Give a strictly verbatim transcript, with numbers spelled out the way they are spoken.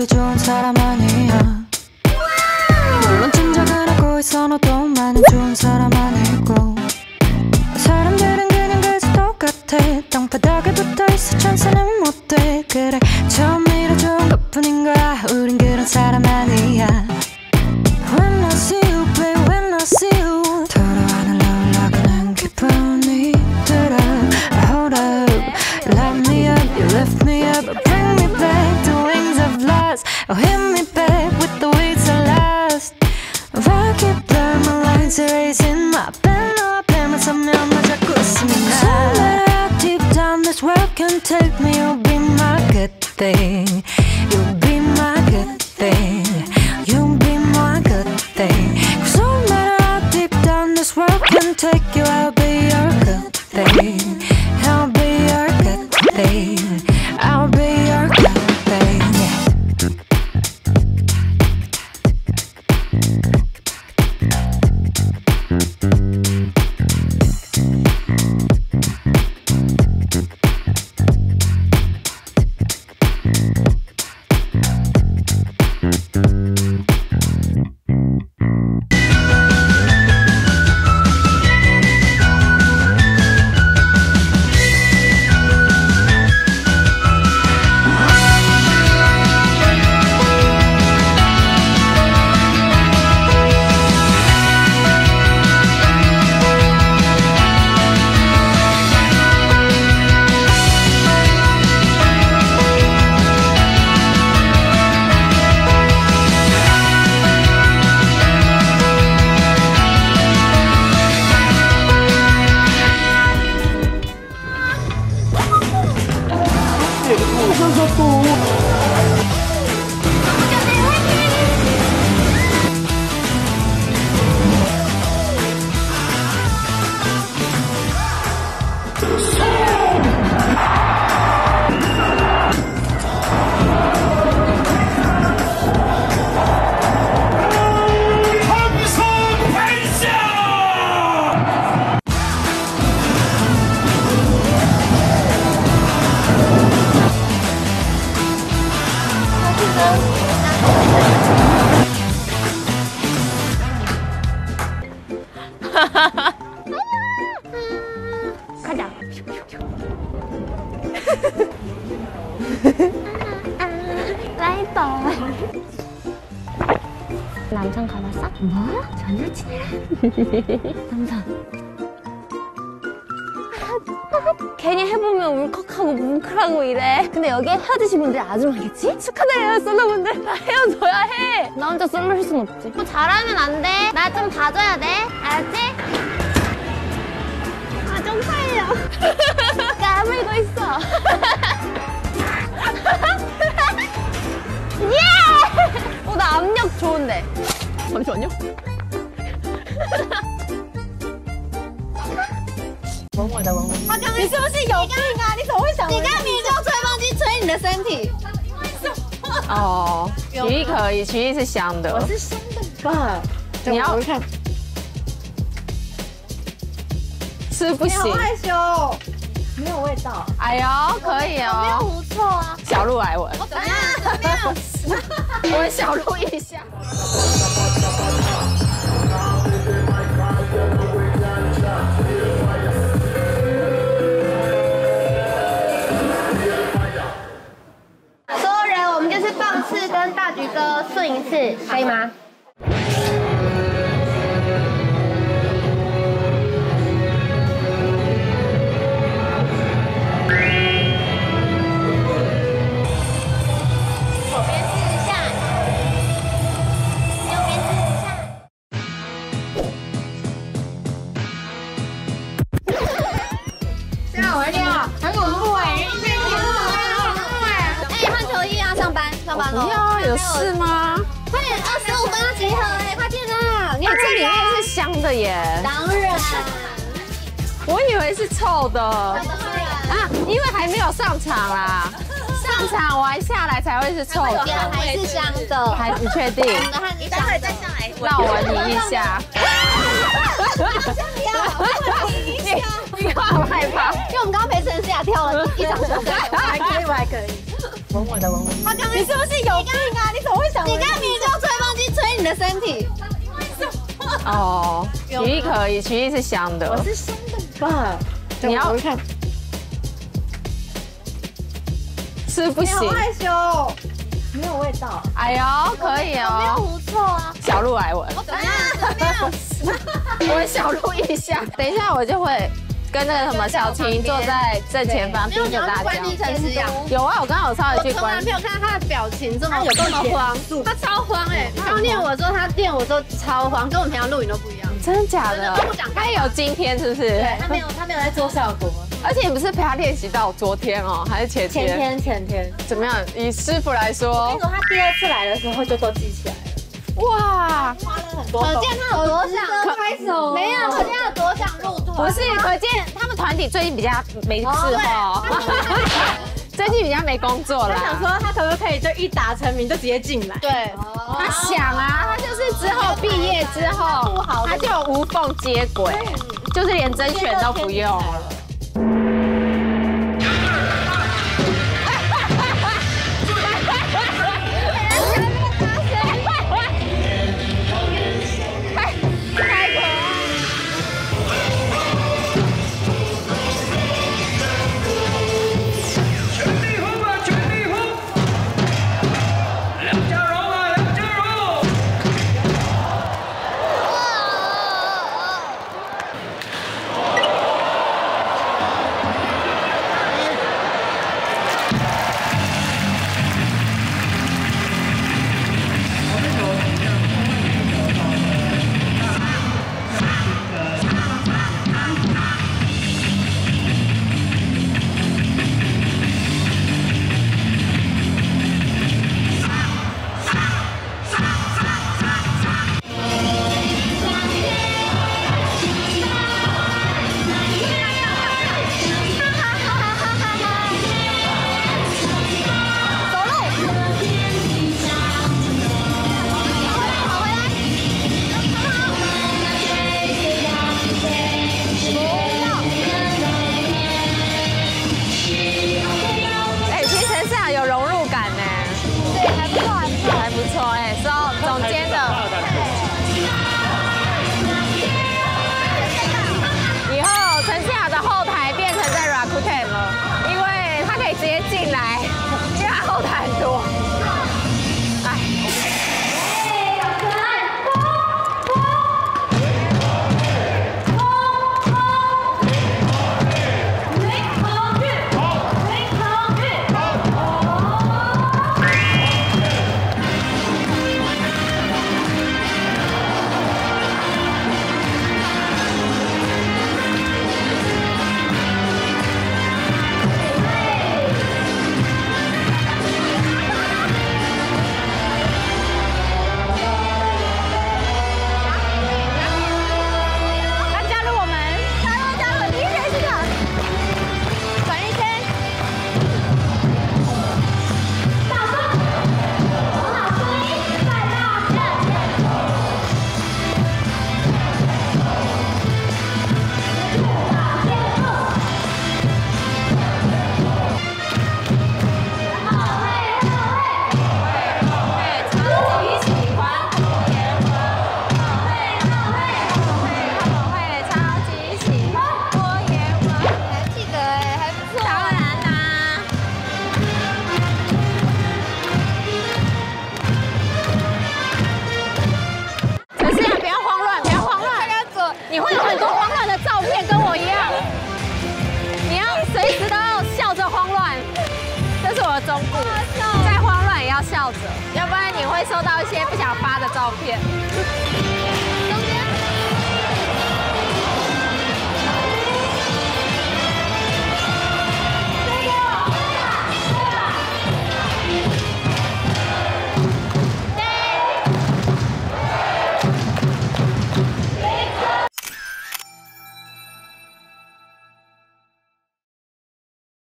오히려 좋은 사람 아니야. 물론 짐작은 하고 있어 너도 많은 좋은 사람 아니고. 사람들은 그냥 그저 똑같아. 땅바닥에 붙어있어 천사는 못돼. 그래 처음이라 좋은 것뿐인 거야. 우린 그런 사람 아니야. When I see you babe when I see you 돌아와는 올라가는 기분이 들어. Hold up light me up you lift me up bring me back the wings of lust. Oh hit me back with the weights of lust. If I keep blurring my lines erasing my pen 너 앞에만 서면 나 자꾸 웃음이 나. So matter how deep down this world can take me. You'll be my good thing. You'll be my good thing. You'll be my good thing. Cause no matter how deep down this world can take you, I'll be your good thing. I'll be your good thing. I'll be your good thing. 가자. 라이터. 남산 가봤어? 뭐? 전 여친이랑? 남산. 괜히 해보면 울컥하고 뭉클하고 이래. 근데 여기 헤어지신 분들이 아주 많겠지? 축하드려요 솔로분들. 다 헤어져야 해. 나 혼자 솔로일 순 없지. 뭐 잘하면 안 돼. 나 좀 봐줘야 돼. 알았지? 아 쪽팔려. 까불고 있어. 예! 어, 나 압력 좋은데. 잠시만요. 吻我的吻我。 他刚你是不是有病啊？你怎么会想？你刚明明就用吹风机吹你的身体。 哦，曲艺可以，曲艺是香的。 我是香的吧？ 你要看， 是不行。 你好害羞，没有味道。 哎呦，可以哦。 没有狐臭啊。 小鹿来闻。 怎么样？没有。 我们小鹿一下。 所有人，我们就是棒次跟大橘哥顺一次，可以吗？左边试下，右边试下。现在我来练啊，很恐怖哎！哎，换球衣啊，上班上班喽！ 不要，有事吗？ 快点，二十五分要集合哎，快点啊！ 你看这里面是香的耶。 当然， 我以为是臭的。 当然啊，因为还没有上场啦。上场完下来才会是臭的。 还是香的， 还你确定？ 你待会再上来， 让我闻你一下。 你你干嘛害怕？ 因为我们刚刚陪陈思雅跳了一场球赛，还可以，我还可以。 稳稳的，稳稳。 他刚刚你是不是有病啊？你怎么会想？ 你刚刚明明就用吹风机吹你的身体。 哦，曲艺可以，曲艺是香的。 我是香的吧？ 你要看， 是不行。 害羞，没有味道。 哎呦，可以哦。 没有狐臭啊。 小鹿来闻。 怎么样？没有。 我小鹿一下，等一下我就会跟那个什么小晴坐在正前方盯着大家。有啊，我刚刚有稍微去关。 我从来没有看到他的表情这么这么慌，他超慌哎！他念我说他念我说超慌，跟我们平常录影都不一样。 真的假的？他也有今天是不是？ 对，他没有他没有在做效果。 而且你不是陪他练习到昨天哦，还是前天？ 前天前天。 怎么样？以师傅来说， 我跟你说，他第二次来的时候就都记起来了。 哇， 花了很多，可见他有多想拍手，没有，可见他有多想入团。 不是，可见他们团体最近比较没事哦，最近比较没工作啦。 他想说他可不可以就一打成名就直接进来？ 对， 他想啊，他就是之后毕业之后，他就无缝接轨，就是连甄选都不用了。再慌乱也要笑着，要不然你会收到一些不想发的照片。